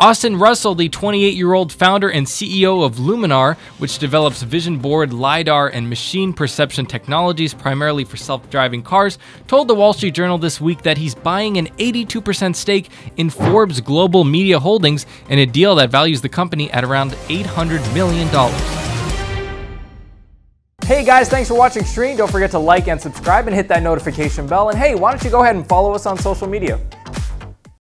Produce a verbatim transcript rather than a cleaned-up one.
Austin Russell, the twenty-eight-year-old founder and C E O of Luminar, which develops vision board, LiDAR, and machine perception technologies primarily for self-driving cars, told the Wall Street Journal this week that he's buying an eighty-two percent stake in Forbes Global Media Holdings in a deal that values the company at around eight hundred million dollars. Hey guys, thanks for watching Streann. Don't forget to like and subscribe and hit that notification bell. And hey, why don't you go ahead and follow us on social media?